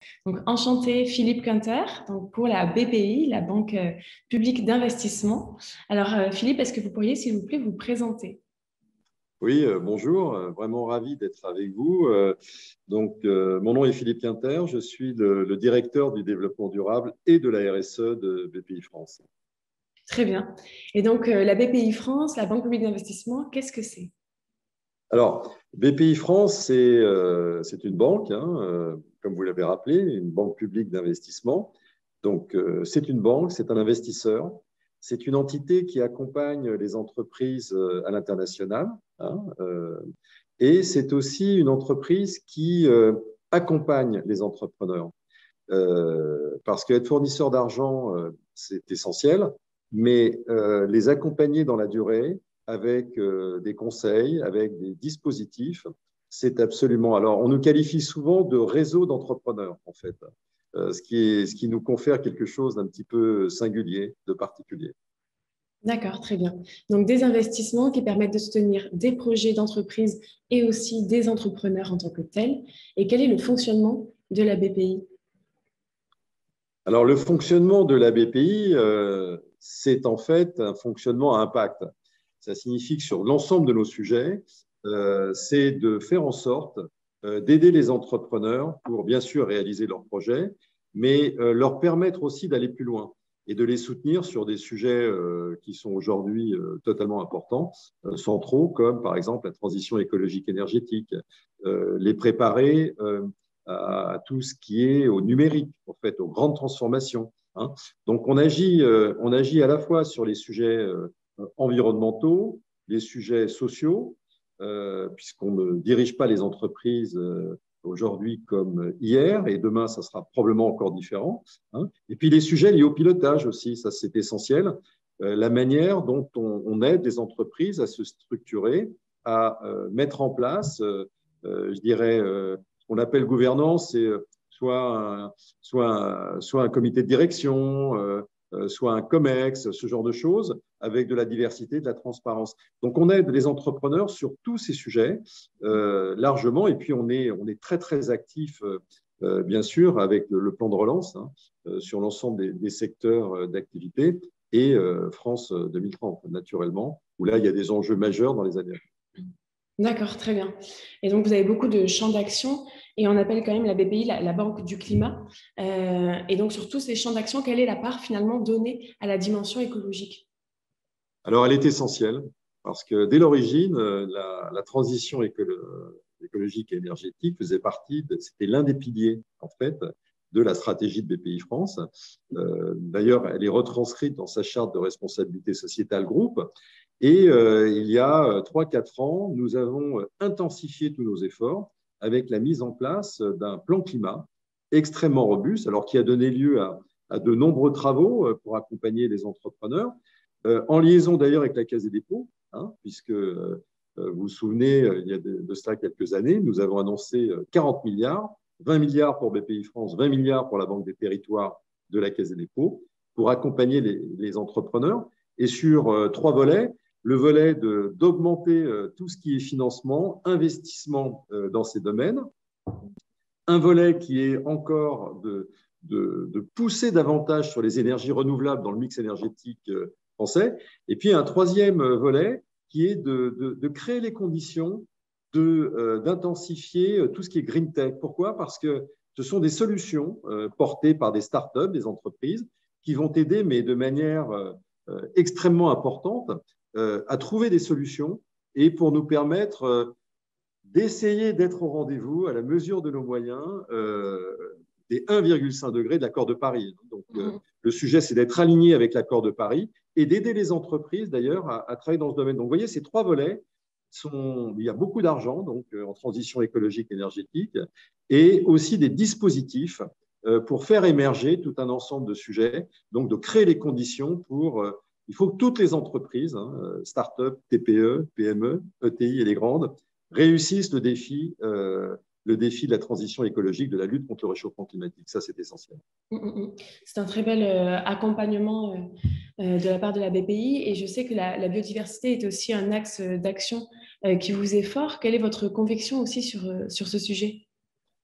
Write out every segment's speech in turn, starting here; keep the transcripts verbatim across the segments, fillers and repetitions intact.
Donc, enchanté, Philippe Quinter, donc pour la B P I, la Banque euh, publique d'investissement. Alors, euh, Philippe, est-ce que vous pourriez, s'il vous plaît, vous présenter? Oui, euh, bonjour, euh, vraiment ravi d'être avec vous. Euh, donc, euh, mon nom est Philippe Quinter, je suis le, le directeur du développement durable et de la R S E de B P I France. Très bien. Et donc, euh, la B P I France, la Banque publique d'investissement, qu'est-ce que c'est? Alors, B P I France, c'est euh, c'est une banque, hein, euh, comme vous l'avez rappelé, une banque publique d'investissement. Donc, euh, c'est une banque, c'est un investisseur, c'est une entité qui accompagne les entreprises euh, à l'international, hein, euh, et c'est aussi une entreprise qui euh, accompagne les entrepreneurs. Euh, parce qu'être fournisseur d'argent, euh, c'est essentiel, mais euh, les accompagner dans la durée avec euh, des conseils, avec des dispositifs, c'est absolument. Alors, on nous qualifie souvent de réseau d'entrepreneurs, en fait, euh, ce qui est, ce qui nous confère quelque chose d'un petit peu singulier, de particulier. D'accord, très bien. Donc, des investissements qui permettent de soutenir des projets d'entreprise et aussi des entrepreneurs en tant que tels. Et quel est le fonctionnement de la B P I? Alors, le fonctionnement de la B P I, euh, c'est en fait un fonctionnement à impact. Ça signifie que sur l'ensemble de nos sujets, euh, c'est de faire en sorte euh, d'aider les entrepreneurs pour bien sûr réaliser leurs projets, mais euh, leur permettre aussi d'aller plus loin et de les soutenir sur des sujets euh, qui sont aujourd'hui euh, totalement importants, euh, centraux, comme par exemple la transition écologique énergétique, euh, les préparer euh, à tout ce qui est au numérique, en fait, aux grandes transformations, hein. Donc, on agit, euh, on agit à la fois sur les sujets euh, environnementaux, les sujets sociaux, euh, puisqu'on ne dirige pas les entreprises euh, aujourd'hui comme hier, et demain, ça sera probablement encore différent, hein. Et puis, les sujets liés au pilotage aussi, ça c'est essentiel, euh, la manière dont on, on aide les entreprises à se structurer, à euh, mettre en place, euh, euh, je dirais, euh, qu'on appelle gouvernance, c'est soit un, soit, un, soit un comité de direction, euh, soit un COMEX, ce genre de choses, avec de la diversité, de la transparence. Donc, on aide les entrepreneurs sur tous ces sujets euh, largement, et puis on est, on est très, très actif, euh, bien sûr, avec le, le, plan de relance, hein, euh, sur l'ensemble des, des secteurs d'activité, et euh, France deux mille trente, naturellement, où là, il y a des enjeux majeurs dans les années à venir. D'accord, très bien. Et donc, vous avez beaucoup de champs d'action et on appelle quand même la B P I la, la banque du climat. Euh, et donc, sur tous ces champs d'action, quelle est la part finalement donnée à la dimension écologique? Alors, elle est essentielle parce que dès l'origine, la, la transition écolo écologique et énergétique faisait partie, c'était l'un des piliers, en fait, de la stratégie de B P I France. Euh, D'ailleurs, elle est retranscrite dans sa charte de responsabilité sociétale groupe. Et euh, il y a trois quatre ans, nous avons intensifié tous nos efforts avec la mise en place d'un plan climat extrêmement robuste, alors qui a donné lieu à, à de nombreux travaux pour accompagner les entrepreneurs, euh, en liaison d'ailleurs avec la Caisse des dépôts, hein, puisque euh, vous vous souvenez, il y a de, de cela quelques années, nous avons annoncé quarante milliards, vingt milliards pour B P I France, vingt milliards pour la Banque des territoires de la Caisse des dépôts, pour accompagner les, les entrepreneurs. Et sur euh, trois volets, le volet d'augmenter euh, tout ce qui est financement, investissement euh, dans ces domaines, un volet qui est encore de, de, de pousser davantage sur les énergies renouvelables dans le mix énergétique euh, français, et puis un troisième volet qui est de, de, de créer les conditions d'intensifier de, euh, tout ce qui est green tech. Pourquoi? Parce que ce sont des solutions euh, portées par des startups, des entreprises, qui vont aider, mais de manière euh, extrêmement importante, euh, à trouver des solutions et pour nous permettre euh, d'essayer d'être au rendez-vous à la mesure de nos moyens euh, des un virgule cinq degrés de l'accord de Paris. Donc, euh, le sujet, c'est d'être aligné avec l'accord de Paris et d'aider les entreprises, d'ailleurs, à, à travailler dans ce domaine. Donc, vous voyez, ces trois volets, sont, il y a beaucoup d'argent donc euh, en transition écologique énergétique et aussi des dispositifs euh, pour faire émerger tout un ensemble de sujets, donc de créer les conditions pour… Euh, il faut que toutes les entreprises, hein, start-up, T P E, P M E, E T I et les grandes, réussissent le défi, euh, le défi de la transition écologique, de la lutte contre le réchauffement climatique. Ça, c'est essentiel. C'est un très bel euh, accompagnement euh, euh, de la part de la B P I et je sais que la, la biodiversité est aussi un axe d'action euh, qui vous est fort. Quelle est votre conviction aussi sur, euh, sur ce sujet?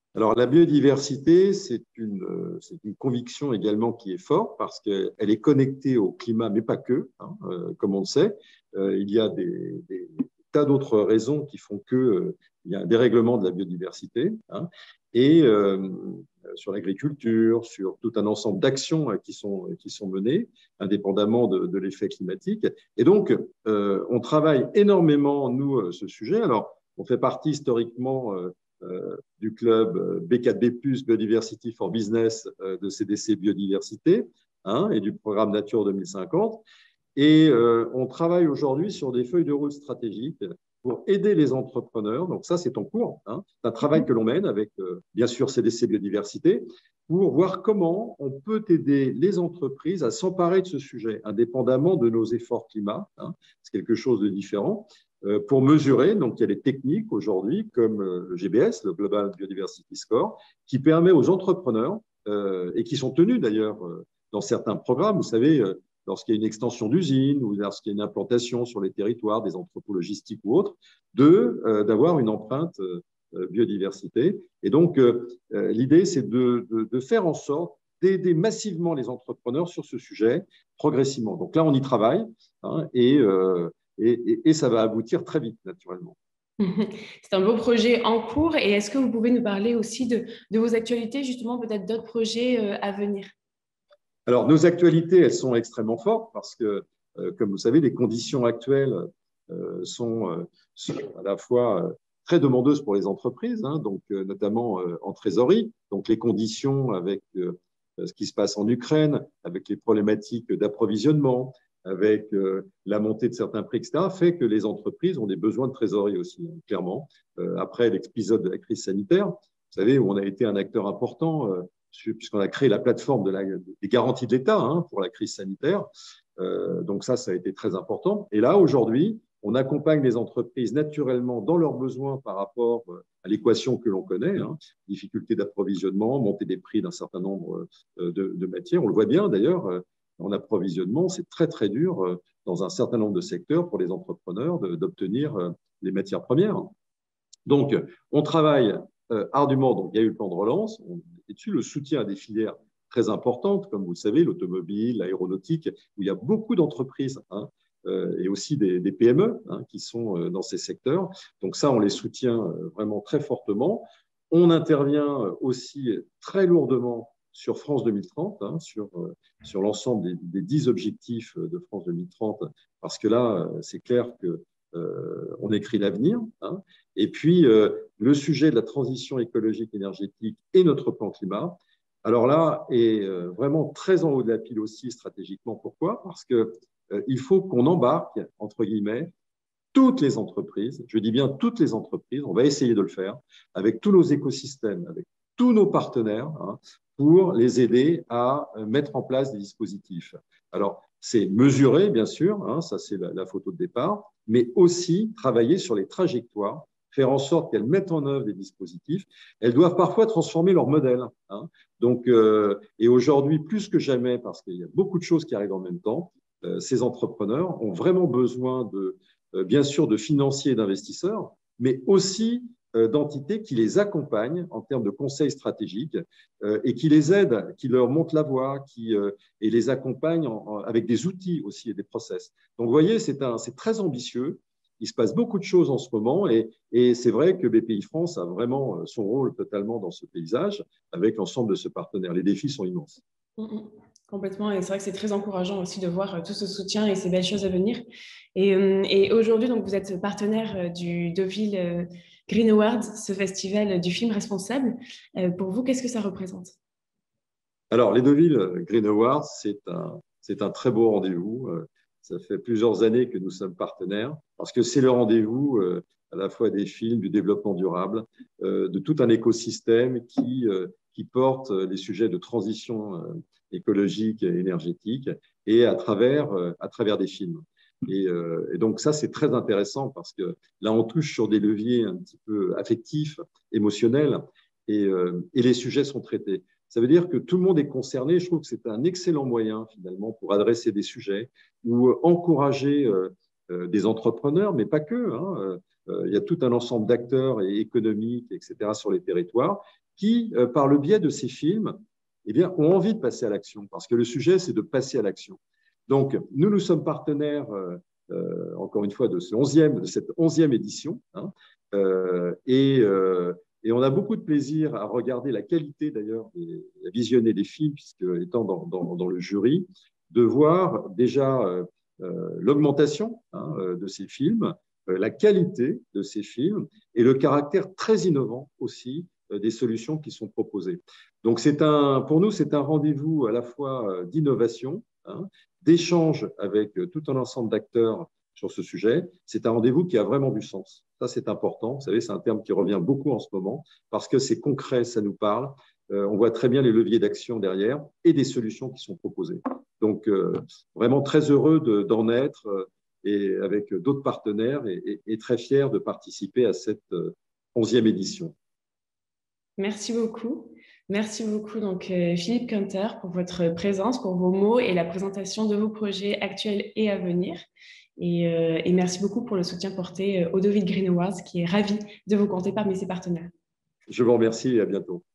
Alors, la biodiversité, c'est une, euh, c'est une conviction également qui est forte parce qu'elle est connectée au climat, mais pas que, hein, euh, comme on le sait. Euh, il y a des, des tas d'autres raisons qui font qu'il euh, y a un dérèglement de la biodiversité, hein, et euh, sur l'agriculture, sur tout un ensemble d'actions qui sont, qui sont menées, indépendamment de, de l'effet climatique. Et donc, euh, on travaille énormément, nous, ce sujet. Alors, on fait partie historiquement euh, euh, du club B quatre B plus, Biodiversity for Business euh, de C D C Biodiversité, hein, et du programme Nature deux mille cinquante. Et euh, on travaille aujourd'hui sur des feuilles de route stratégiques pour aider les entrepreneurs. Donc ça, c'est en cours. Hein. C'est un travail que l'on mène avec, euh, bien sûr, C D C Biodiversité, pour voir comment on peut aider les entreprises à s'emparer de ce sujet, indépendamment de nos efforts climat. Hein. C'est quelque chose de différent. Euh, pour mesurer, donc il y a des techniques aujourd'hui, comme euh, le G B S, le Global Biodiversity Score, qui permet aux entrepreneurs, euh, et qui sont tenus d'ailleurs euh, dans certains programmes, vous savez, euh, lorsqu'il y a une extension d'usine ou lorsqu'il y a une implantation sur les territoires, des entrepôts logistiques ou autres, de, euh, d'avoir une empreinte euh, biodiversité. Et donc, euh, l'idée, c'est de, de, de faire en sorte d'aider massivement les entrepreneurs sur ce sujet, progressivement. Donc là, on y travaille, hein, et, euh, et, et, et ça va aboutir très vite, naturellement. C'est un beau projet en cours. Et est-ce que vous pouvez nous parler aussi de, de vos actualités, justement, peut-être d'autres projets euh, à venir? Alors, nos actualités, elles sont extrêmement fortes parce que, euh, comme vous savez, les conditions actuelles euh, sont, euh, sont à la fois euh, très demandeuses pour les entreprises, hein, donc euh, notamment euh, en trésorerie. Donc, les conditions avec euh, ce qui se passe en Ukraine, avec les problématiques d'approvisionnement, avec euh, la montée de certains prix, et cetera, fait que les entreprises ont des besoins de trésorerie aussi, hein, clairement. Euh, après l'épisode de la crise sanitaire, vous savez, où on a été un acteur important, euh, puisqu'on a créé la plateforme de la, des garanties de l'État, hein, pour la crise sanitaire. Euh, donc ça, ça a été très important. Et là, aujourd'hui, on accompagne les entreprises naturellement dans leurs besoins par rapport à l'équation que l'on connaît, hein, difficulté d'approvisionnement, montée des prix d'un certain nombre de, de matières. On le voit bien d'ailleurs, en approvisionnement, c'est très très dur dans un certain nombre de secteurs pour les entrepreneurs d'obtenir les matières premières. Donc, on travaille euh, ardument. Donc, il y a eu le plan de relance. On est dessus, le soutien à des filières très importantes, comme vous le savez, l'automobile, l'aéronautique, où il y a beaucoup d'entreprises, hein, euh, et aussi des, des P M E, hein, qui sont euh, dans ces secteurs. Donc, ça, on les soutient euh, vraiment très fortement. On intervient aussi très lourdement sur France deux mille trente, hein, sur, euh, sur l'ensemble des, des dix objectifs de France deux mille trente, parce que là, c'est clair que euh, on écrit l'avenir, hein. Et puis, euh, le sujet de la transition écologique énergétique et notre plan climat, alors là, est euh, vraiment très en haut de la pile aussi stratégiquement. Pourquoi? Parce qu'il euh, faut qu'on embarque, entre guillemets, toutes les entreprises, je dis bien toutes les entreprises, on va essayer de le faire, avec tous nos écosystèmes, avec tous nos partenaires, hein, pour les aider à mettre en place des dispositifs. Alors, c'est mesurer, bien sûr, hein, ça c'est la, la photo de départ, mais aussi travailler sur les trajectoires, faire en sorte qu'elles mettent en œuvre des dispositifs. Elles doivent parfois transformer leur modèle, hein. Donc, euh, et aujourd'hui, plus que jamais, parce qu'il y a beaucoup de choses qui arrivent en même temps, euh, ces entrepreneurs ont vraiment besoin de, euh, bien sûr, de financiers et d'investisseurs, mais aussi euh, d'entités qui les accompagnent en termes de conseils stratégiques, euh, et qui les aident, qui leur montrent la voie, qui, euh, et les accompagnent en, en, avec des outils aussi et des process. Donc, vous voyez, c'est très ambitieux. Il se passe beaucoup de choses en ce moment, et, et c'est vrai que B P I France a vraiment son rôle totalement dans ce paysage avec l'ensemble de ce partenaire. Les défis sont immenses. Mmh, complètement, et c'est vrai que c'est très encourageant aussi de voir tout ce soutien et ces belles choses à venir. Et, et aujourd'hui, donc, vous êtes partenaire du Deauville Green Awards, ce festival du film responsable. Pour vous, qu'est-ce que ça représente? Alors, les Deauville Green Awards, c'est un, c'est un très beau rendez-vous. Ça fait plusieurs années que nous sommes partenaires parce que c'est le rendez-vous euh, à la fois des films, du développement durable, euh, de tout un écosystème qui, euh, qui porte les sujets de transition euh, écologique et énergétique, et à travers, euh, à travers des films. Et, euh, et donc ça, c'est très intéressant parce que là, on touche sur des leviers un petit peu affectifs, émotionnels, et, euh, et les sujets sont traités. Ça veut dire que tout le monde est concerné. Je trouve que c'est un excellent moyen, finalement, pour adresser des sujets ou encourager euh, euh, des entrepreneurs, mais pas que, hein. Euh, il y a tout un ensemble d'acteurs et économiques, et cetera, sur les territoires qui, euh, par le biais de ces films, eh bien, ont envie de passer à l'action, parce que le sujet, c'est de passer à l'action. Donc, nous, nous sommes partenaires, euh, euh, encore une fois, de, ce onzième, de cette onzième édition, hein, euh, et, euh, et on a beaucoup de plaisir à regarder la qualité, d'ailleurs, et à visionner les films, puisque étant dans, dans, dans le jury, de voir déjà euh, euh, l'augmentation hein, de ces films, euh, la qualité de ces films et le caractère très innovant aussi euh, des solutions qui sont proposées. Donc, c'est un, pour nous, c'est un rendez-vous à la fois d'innovation, hein, d'échange avec tout un ensemble d'acteurs sur ce sujet. C'est un rendez-vous qui a vraiment du sens. Ça, c'est important. Vous savez, c'est un terme qui revient beaucoup en ce moment parce que c'est concret, ça nous parle. Euh, on voit très bien les leviers d'action derrière et des solutions qui sont proposées. Donc, euh, vraiment très heureux de, d'en être euh, et avec d'autres partenaires et, et, et très fiers de participer à cette euh, onzième édition. Merci beaucoup. Merci beaucoup, donc, euh, Philippe Kunter, pour votre présence, pour vos mots et la présentation de vos projets actuels et à venir. Et, euh, et merci beaucoup pour le soutien porté euh, au Deauville Green Awards, qui est ravi de vous compter parmi ses partenaires. Je vous remercie et à bientôt.